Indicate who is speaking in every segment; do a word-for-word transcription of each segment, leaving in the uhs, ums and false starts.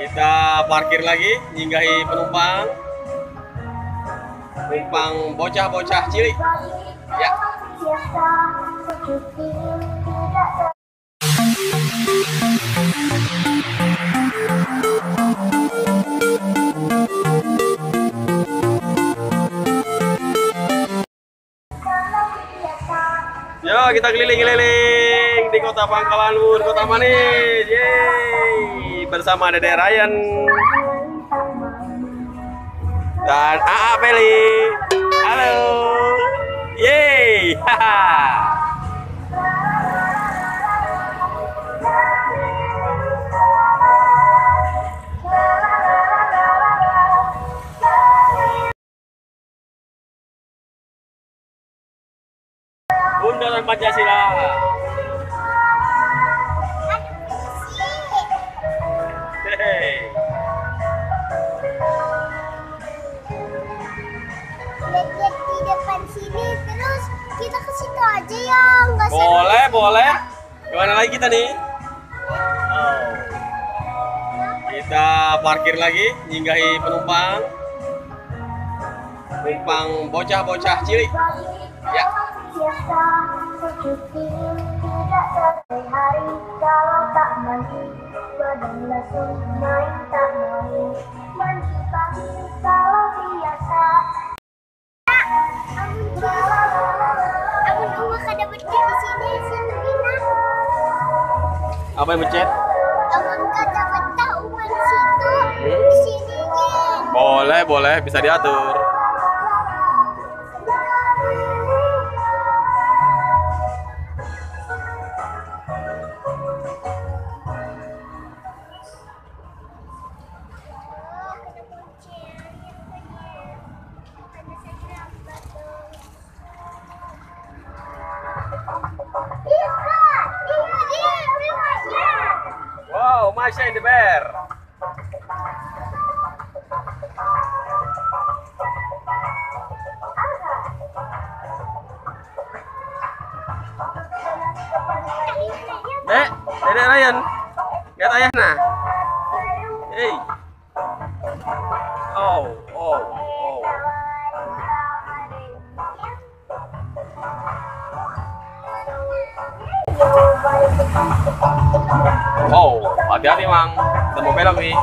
Speaker 1: Kita parkir lagi, nyinggahi penumpang. Penumpang bocah-bocah cilik. Ya. Yo, kita keliling-keliling di Kota Pangkalanbun, Kota Manis. Yeay, bersama Dede Ryan dan A A Peli. Halo. Yeay. Haha. Bundaran Pancasila. Hehehe.
Speaker 2: Lihat-lihat di depan sini, terus kita ke situ aja ya, nggak seru.
Speaker 1: Boleh, boleh. Kemana lagi kita nih? Oh. Kita parkir lagi, nyinggahi penumpang. Penumpang bocah-bocah cilik. Ya.
Speaker 2: Biasa sejuti tidak sampai hari kalau tak mandi, badan langsung main tak mau mandi pagi kalau biasa. Amun rumah kada becet di sini situ Dina.
Speaker 1: Apa yang becet?
Speaker 2: Amun kada betah uman situ di sini gen.
Speaker 1: Boleh, boleh, bisa diatur. Wow, Masha in the bear. Dek, Dede Ryan, lihat ayah nah. Hey. Oh, oh, oh. Oh, hati-hati Mang, kita mau belok nih.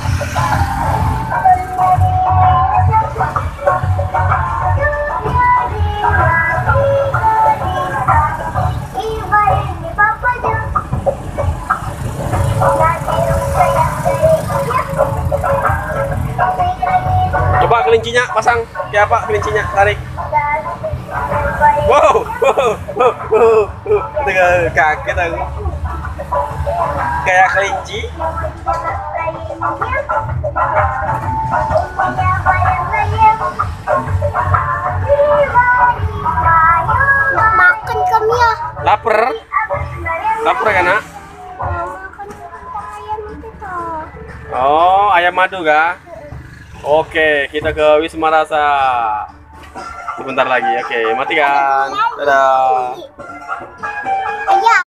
Speaker 1: Coba kelincinya pasang, kayak apa kelincinya, tarik. Wow, wow, wow, wow, wow. Kaget aku. Kayak kelinci.
Speaker 2: Makan kami ya.
Speaker 1: Laper? Laper kan nak?
Speaker 2: Makan ayam itu toh.
Speaker 1: Oh, ayam madu kah? Oke, kita ke Wisma Rasa. Sebentar lagi, oke, matikan. Dadah.
Speaker 2: Ayam.